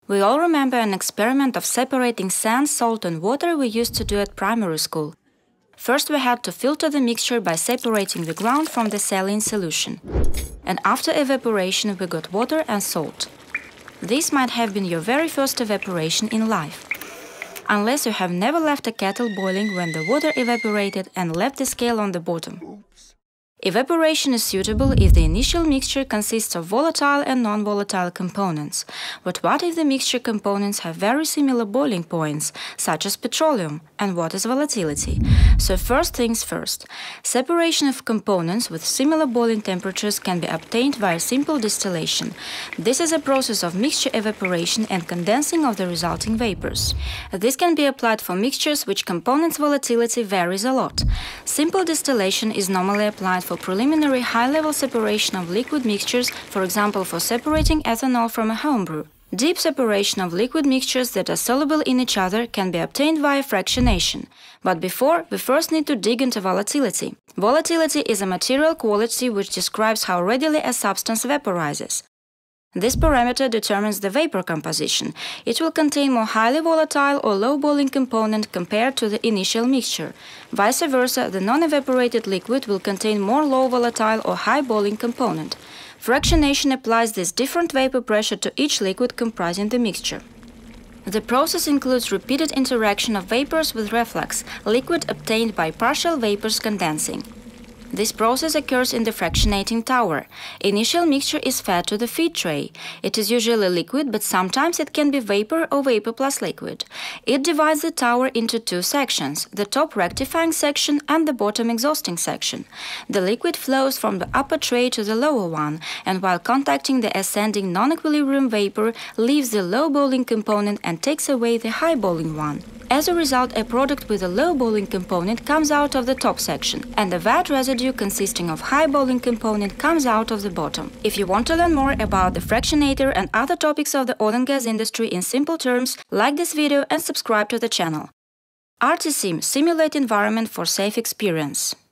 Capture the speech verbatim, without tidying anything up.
We all remember an experiment of separating sand, salt and water we used to do at primary school. First we had to filter the mixture by separating the ground from the saline solution. And after evaporation we got water and salt. This might have been your very first evaporation in life. Unless you have never left a kettle boiling when the water evaporated and left the scale on the bottom. Evaporation is suitable if the initial mixture consists of volatile and non-volatile components. But what if the mixture components have very similar boiling points, such as petroleum, and what is volatility? So first things first. Separation of components with similar boiling temperatures can be obtained via simple distillation. This is a process of mixture evaporation and condensing of the resulting vapors. This can be applied for mixtures which components' volatility varies a lot. Simple distillation is normally applied for preliminary high-level separation of liquid mixtures, for example for separating ethanol from a homebrew. Deep separation of liquid mixtures that are soluble in each other can be obtained via fractionation. But before, we first need to dig into volatility. Volatility is a material quality which describes how readily a substance vaporizes. This parameter determines the vapor composition. It will contain more highly volatile or low boiling component compared to the initial mixture. Vice versa, the non-evaporated liquid will contain more low volatile or high boiling component. Fractionation applies this different vapor pressure to each liquid comprising the mixture. The process includes repeated interaction of vapors with reflux, liquid obtained by partial vapors condensing. This process occurs in the fractionating tower. Initial mixture is fed to the feed tray. It is usually liquid, but sometimes it can be vapor or vapor plus liquid. It divides the tower into two sections, the top rectifying section and the bottom exhausting section. The liquid flows from the upper tray to the lower one, and while contacting the ascending non-equilibrium vapor, leaves the low boiling component and takes away the high boiling one. As a result, a product with a low boiling component comes out of the top section, and the wet residue consisting of high boiling component comes out of the bottom. If you want to learn more about the fractionator and other topics of the oil and gas industry in simple terms, like this video and subscribe to the channel. RTsim – Simulate environment for safe experience.